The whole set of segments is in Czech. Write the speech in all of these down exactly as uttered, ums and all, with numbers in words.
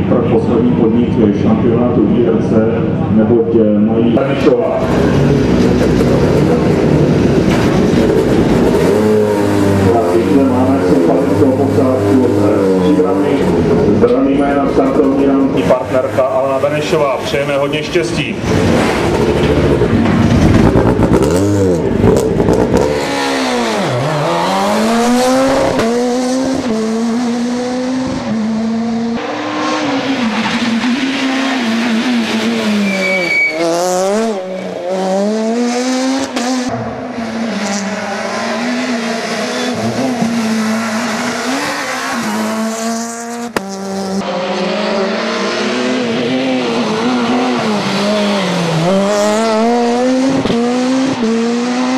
pro poslední podnik šampionátu I R C, neboť mají Benešová. Zde máme sympatickou posádku zbraný jména startovní rámky partnerka Alena Benešová. Přejeme hodně štěstí. Mm-hmm.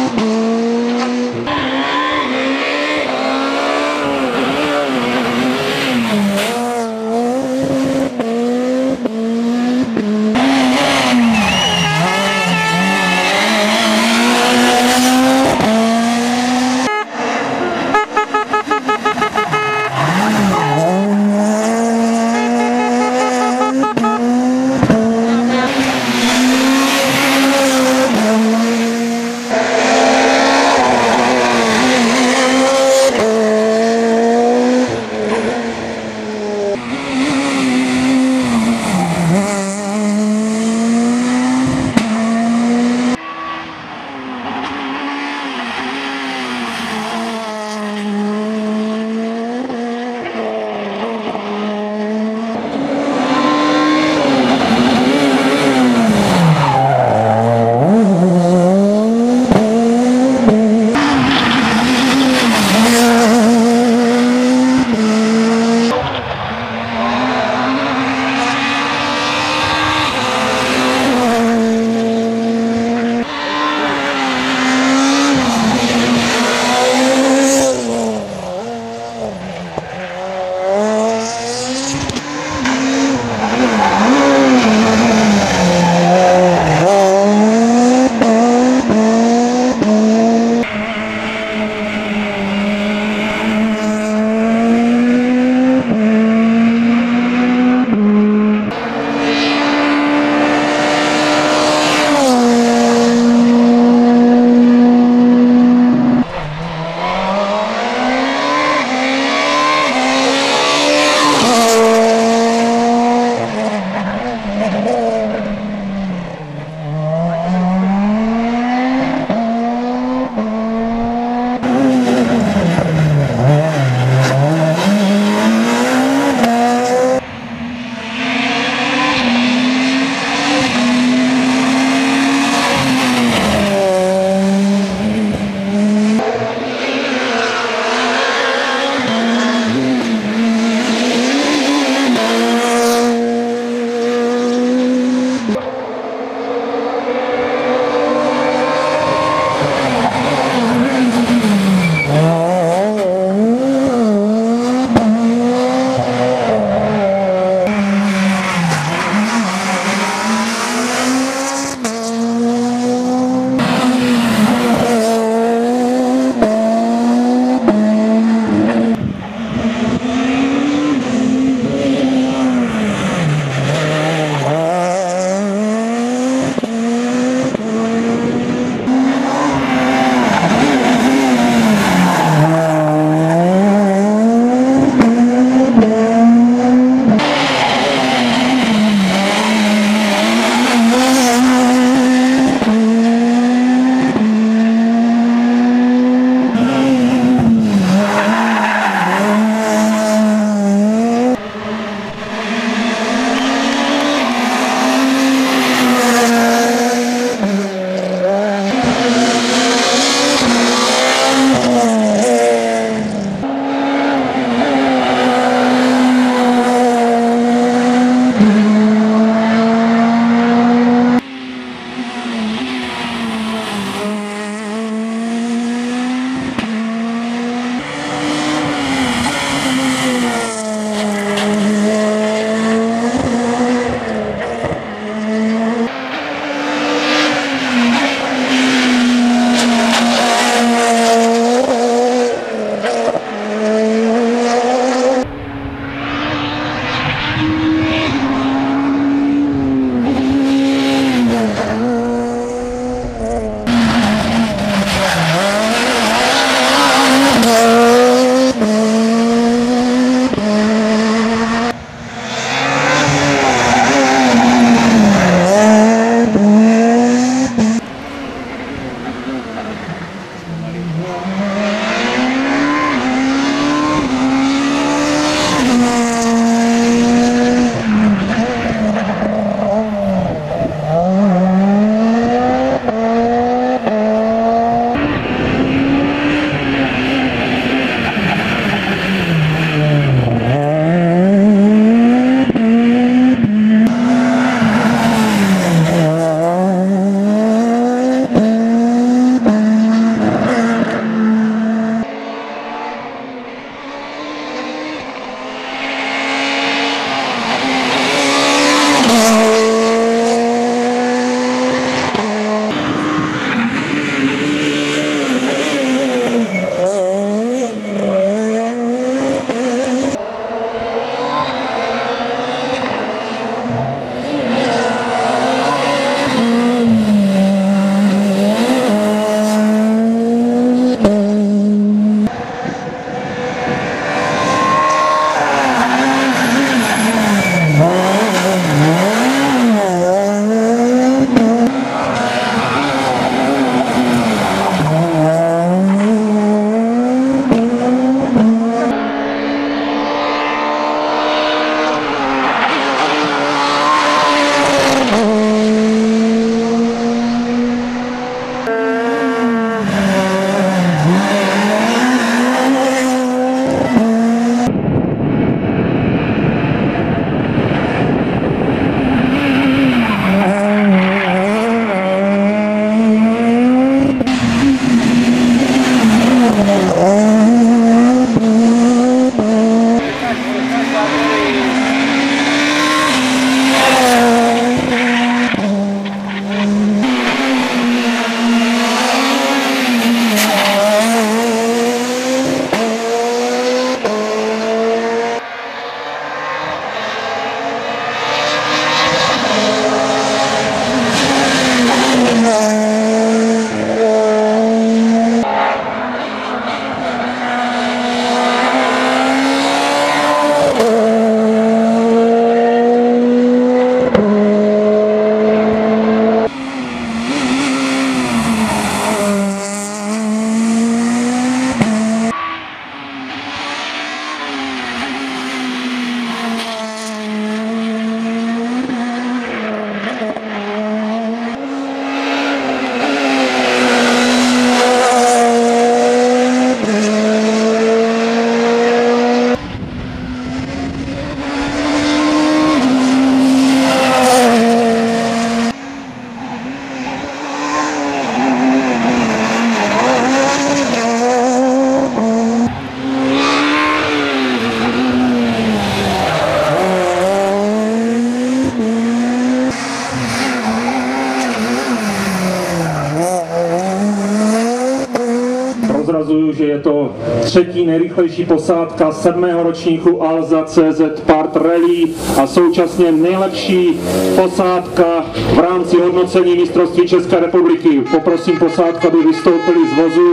Prozrazuju, že je to třetí nejrychlejší posádka sedmého ročníku Alza C Z Part Rally a současně nejlepší posádka v rámci hodnocení mistrovství České republiky. Poprosím posádku, aby vystoupili z vozu.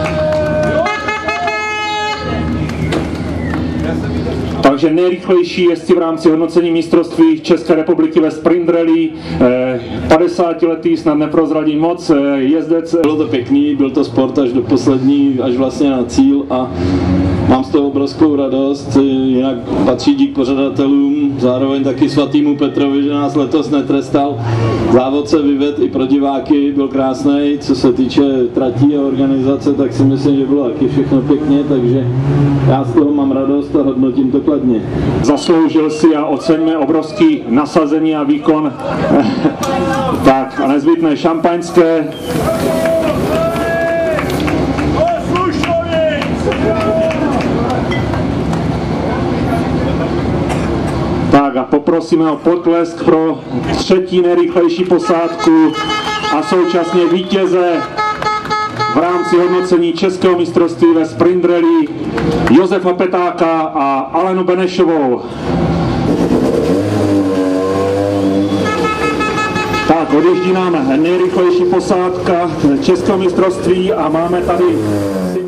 Takže nejrychlejší jezdci v rámci hodnocení mistrovství České republiky ve sprint rally, padesátiletý, snad neprozradím moc, jezdec. Bylo to pěkný, byl to sport až do poslední, až vlastně na cíl a mám z toho obrovskou radost, jinak patří dík pořadatelům, zároveň taky svatýmu Petrovi, že nás letos netrestal. Závod se vyvedl i pro diváky, byl krásný, co se týče tratí a organizace, tak si myslím, že bylo taky všechno pěkně, takže já z toho mám radost a hodnotím to kladně. Zasloužil si a oceňme obrovský nasazení a výkon. Tak a nezbytné šampaňské. Tak a poprosíme o potlesk pro třetí nejrychlejší posádku a současně vítěze v rámci hodnocení Českého mistrovství ve sprint rally Josefa Petáka a Alenu Benešovou. Tak, odjíždí nám nejrychlejší posádka Českého mistrovství a máme tady